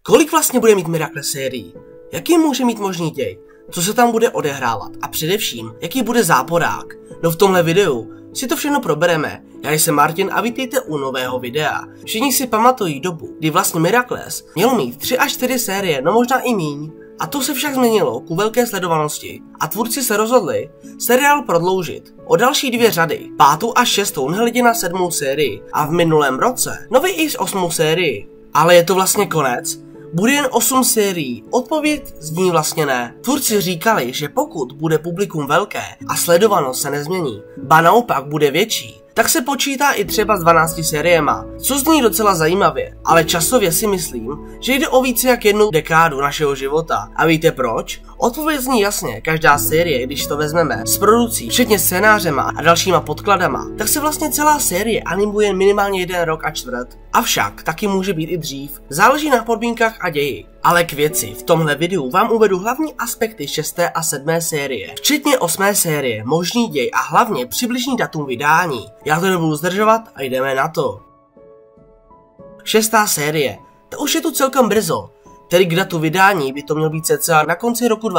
Kolik vlastně bude mít Miracle sérií? Jaký může mít možný děj? Co se tam bude odehrávat? A především, jaký bude záporák? No v tomhle videu si to všechno probereme. Já jsem Martin a vítejte u nového videa. Všichni si pamatují dobu, kdy vlastně Miracles mělo mít 3 až 4 série, no možná i míň. A to se však změnilo ku velké sledovanosti a tvůrci se rozhodli seriál prodloužit o další 2 řady, 5. a 6. nehledě na 7. sérii a v minulém roce nový i s 8. sérii. Ale je to vlastně konec? Bude jen 8 sérií? Odpověď zní vlastně ne. Tvůrci říkali, že pokud bude publikum velké a sledovanost se nezmění, ba naopak bude větší, tak se počítá i třeba s 12 sériema, co zní docela zajímavě, ale časově si myslím, že jde o více jak 1 dekádu našeho života. A víte proč? Odpověď zní jasně, každá série, když to vezmeme s producí, včetně scénářema a dalšíma podkladama, tak se vlastně celá série animuje minimálně 1 rok a čtvrt. Avšak taky může být i dřív, záleží na podmínkách a ději. Ale k věci, v tomhle videu vám uvedu hlavní aspekty 6. a 7. série, včetně 8. série, možný děj a hlavně přibližný datum vydání. Já to nebudu zdržovat a jdeme na to. 6. série, to už je tu celkem brzo, tedy k datu vydání by to mělo být cca na konci roku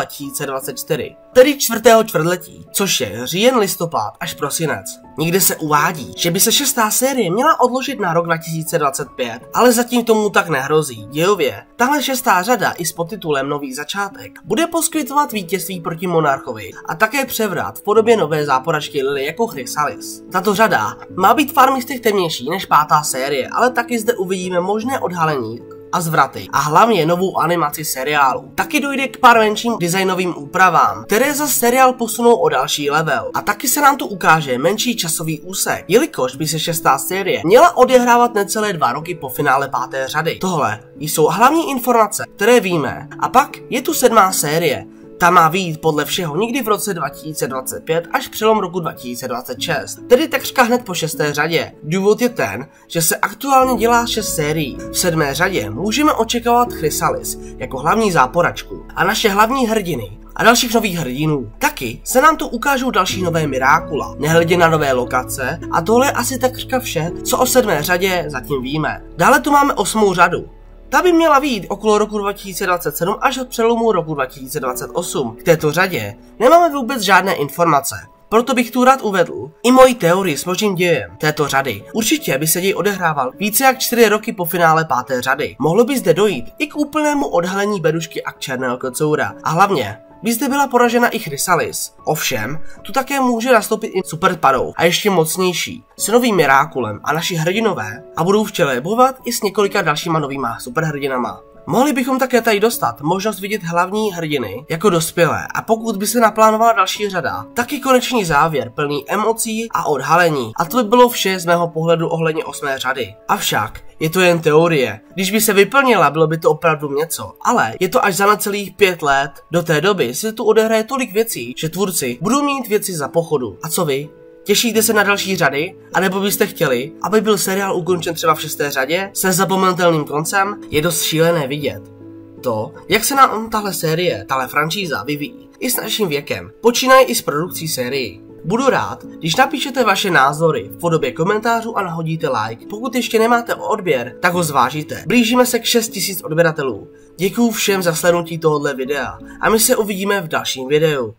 2024, tedy 4. čtvrtletí, což je říjen, listopad až prosinec. Někde se uvádí, že by se 6. série měla odložit na rok 2025, ale zatím tomu tak nehrozí. Dějově, tahle 6. řada i s podtitulem Nový začátek bude poskytovat vítězství proti monarchovi a také převrat v podobě nové záporačky Lily jako Chrysalis. Tato řada má být v pár místech temnější než 5. série, ale taky zde uvidíme možné odhalení a zvraty a hlavně novou animaci seriálu. Taky dojde k pár menším designovým úpravám, které za seriál posunou o další level. A taky se nám tu ukáže menší časový úsek, jelikož by se 6. série měla odehrávat necelé 2 roky po finále 5. řady. Tohle jsou hlavní informace, které víme. A pak je tu 7. série. Ta má vyjít podle všeho někdy v roce 2025 až přelom roku 2026, tedy takřka hned po 6. řadě. Důvod je ten, že se aktuálně dělá 6 sérií. V 7. řadě můžeme očekávat Chrysalis jako hlavní záporačku a naše hlavní hrdiny a dalších nových hrdinů. Taky se nám tu ukážou další nové Mirákula, nehledě na nové lokace a tohle je asi takřka vše, co o 7. řadě zatím víme. Dále tu máme 8. řadu. Ta by měla vyjít okolo roku 2027 až od přelomu roku 2028. K této řadě nemáme vůbec žádné informace. Proto bych tu rád uvedl i moji teorii s možným dějem této řady. Určitě by se děj odehrával více jak 4 roky po finále 5. řady. Mohlo by zde dojít i k úplnému odhalení Bedušky a černého kocoura. A hlavně by zde byla poražena i Chrysalis. Ovšem, tu také může nastoupit i Superpadou a ještě mocnější, s novým Mirákulem a naši hrdinové a budou v čele bojovat i s několika dalšíma novýma superhrdinama. Mohli bychom také tady dostat možnost vidět hlavní hrdiny jako dospělé a pokud by se naplánovala další řada, taky konečný závěr plný emocí a odhalení. A to by bylo vše z mého pohledu ohledně 8. řady. Avšak je to jen teorie. Když by se vyplnila, bylo by to opravdu něco, ale je to až za necelých 5 let. Do té doby se tu odehraje tolik věcí, že tvůrci budou mít věci za pochodu. A co vy? Těšíte se na další řady? A nebo byste chtěli, aby byl seriál ukončen třeba v 6. řadě se zapomenutelným koncem? Je dost šílené vidět to, jak se nám tahle série, tahle franšíza vyvíjí i s naším věkem. Počínají i s produkcí sérií. Budu rád, když napíšete vaše názory v podobě komentářů a nahodíte like. Pokud ještě nemáte odběr, tak ho zvážíte. Blížíme se k 6000 odběratelů. Děkuju všem za slednutí tohohle videa a my se uvidíme v dalším videu.